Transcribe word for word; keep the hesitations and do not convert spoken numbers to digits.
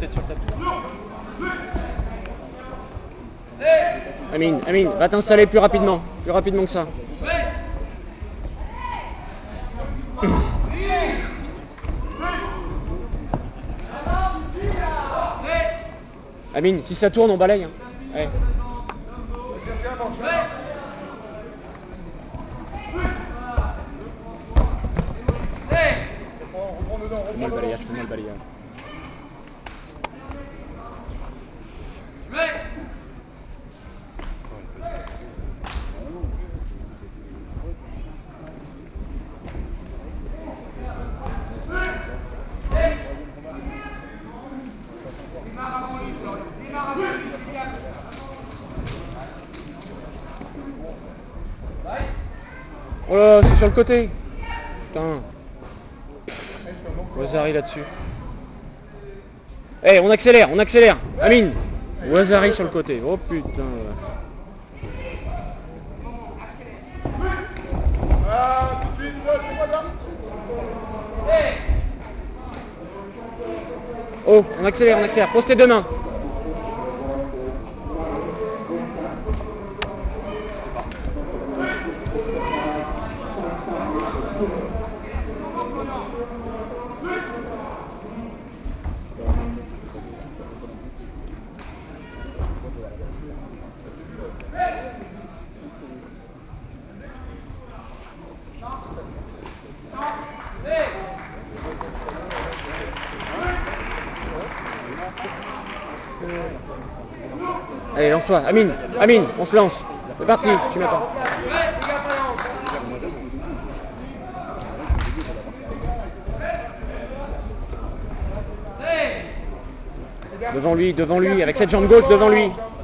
mettre sur le tapis. Amine, Amine, va t'installer plus rapidement, plus rapidement que ça. Amine, si ça tourne, on balaye. Hein. Ouais. Fais-moi le balayage, fais-moi le balayage. Oh là, c'est sur le côté. Putain. Wazari là-dessus. Eh, hey, on accélère, on accélère. Amine. Wazari sur le côté. Oh putain. Oh, on accélère, on accélère. Pose tes deux mains. Allez, lance-toi. Amine, Amine, on se lance. C'est parti, tu m'attends. Devant lui, devant lui, avec cette jambe gauche devant lui.